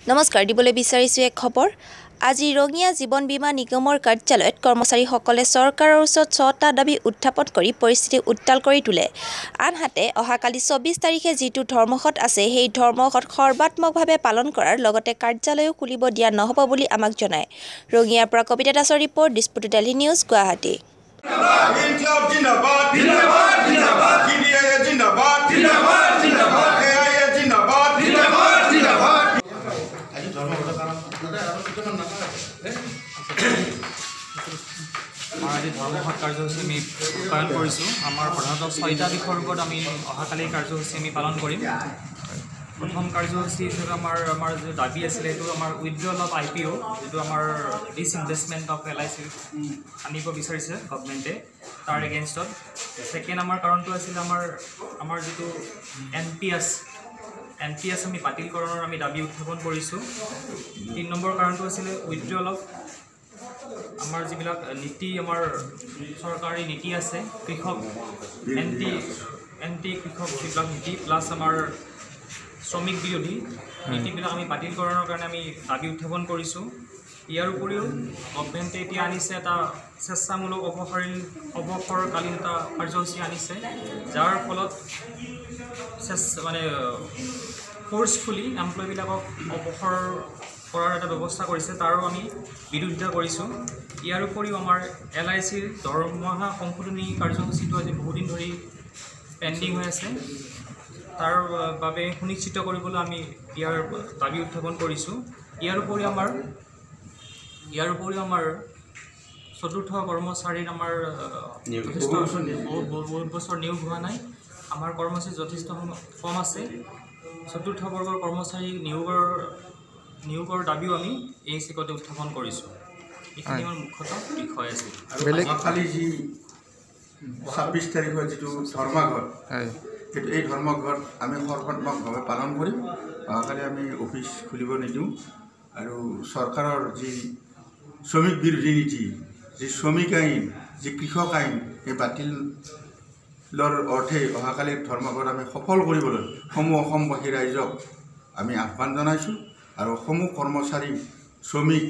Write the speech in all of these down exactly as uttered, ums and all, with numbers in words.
নমস্কাৰ দিবলৈ বিচাৰিছোঁ এক খবৰ আজি ৰঙিয়া জীৱন বীমা নিগমৰ কাৰ্যালয়ত কৰ্মচাৰীসকলে চৰকাৰৰ ওচৰত ছটা দাবী উত্থাপন কৰি পৰিস্থিতি উত্তাল কৰি তোলে আনহাতে অহাকালি চৌবিশ তাৰিখে যিটো ধৰ্মঘট আছে সেই ধৰ্মঘট সৰ্বাত্মকভাৱে পালন কৰাৰ লগতে কাৰ্যালয়ও খুলিব দিয়া নহ'ব বুলি আমাক জনায় ৰঙিয়াৰ পৰা কবিতা দাসৰ report Dispur daily news Guwahati আজি ধৰ্মঘট কাৰ্যসূচী আমি ৰূপায়ণ কৰিছোঁ আমাৰ প্ৰধানতঃ ছয়টা বিষয়ৰ ওপৰত আমি অহাকালি কাৰ্যসূচী আমি পালন কৰিম প্ৰথম কাৰ্যসূচী হিচাপে আমাৰ আমাৰ যিটো দাবী আছিলে সেইটো আমাৰ withdrawal of I P O' যিটো আমাৰ disinvestment of L I C আনিব বিচাৰিছে গভৰ্ণমেণ্টে তাৰ এগেইনষ্টত ছেকেণ্ড আমাৰ কাৰণটো আছিলে আমাৰ আমাৰ যিটো N P S N P S আমি বাতিলকৰণৰ আমি দাবী উত্থাপন কৰিছোঁ তিনি নম্বৰ কাৰণটো আছিলে উইথড্ৰল অফ আমাৰ যিবিলাক নীতি আমাৰ চৰকাৰী নীতি আছে কৃষক এণ্টি এণ্টি কৃষক যিবিলাক নীতি প্লাছ আমাৰ শ্ৰমিক বিৰোধী নীতিবিলাক আমি বাতিলকৰণৰ কাৰণে আমি দাবী উত্থাপন কৰিছোঁ ইয়াৰ উপৰিও গভৰ্ণমেণ্টে এতিয়া আনিছে এটা স্বেচ্ছামূলক অৱসৰীল অৱসৰকালীন এটা কাৰ্যসূচী আনিছে যাৰ ফলত মানে ফ'ৰ্চফুলি এমপ্লয়বিলাকক অৱসৰ কৰাৰ এটা ব্যৱস্থা কৰিছে তাৰো আমি বিৰোধিতা কৰিছোঁ ইয়াৰ উপৰিও আমাৰ এল আই চিৰ দৰমহা সংশোধনী কাৰ্যসূচীটো আজি বহুদিন ধৰি পেণ্ডিং হৈ আছে তাৰ বাবে সুনিশ্চিত কৰিবলৈ আমি ইয়াৰ দাবী উত্থাপন কৰিছোঁ ইয়াৰ উপৰিও আমাৰ ইয়াৰ উপৰিও আমাৰ চতুৰ্থ কৰ্মচাৰীৰ আমাৰ যথেষ্ট বহুত বহুত বছৰ নিয়োগ হোৱা নাই আমাৰ কৰ্মচাৰী যথেষ্ট কম আছে চতুৰ্থ বৰ্গৰ কৰ্মচাৰী নিয়োগৰ নিয়োগৰ দাবীও আমি এই চিকতে উত্থাপন কৰিছোঁ এইখিনি আমাৰ মুখ্যতঃ বিষয় আছিল আৰু কালি যি ছাব্বিছ তাৰিখৰ যিটো ধৰ্মঘট সেইটো এই ধৰ্মঘট আমি সৰ্বাত্মকভাৱে পালন কৰিম অহাকালি আমি অফিচ খুলিব নিদিওঁ আৰু চৰকাৰৰ যি শ্ৰমিক বিৰোধী নীতি যি শ্ৰমিক আইন যি কৃষক আইন এই বাতিলৰ অৰ্থে অহাকালিৰ ধৰ্মঘট আমি সফল কৰিবলৈ সমূহ অসমবাসী ৰাইজক আমি আহ্বান জনাইছোঁ আৰু সমূহ কৰ্মচাৰী শ্ৰমিক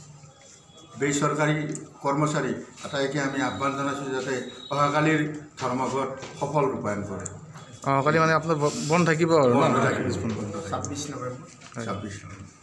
বেচৰকাৰী কৰ্মচাৰী আটাইকে আমি আহ্বান জনাইছোঁ যাতে অহাকালিৰ ধৰ্মঘট সফল ৰূপায়ণ কৰে অহাকালি মানে আপোনাৰ বন্ধ থাকিব আৰু ছাব্বিছ নৱেম্বৰ ছাব্বিছ নৱেম্বৰ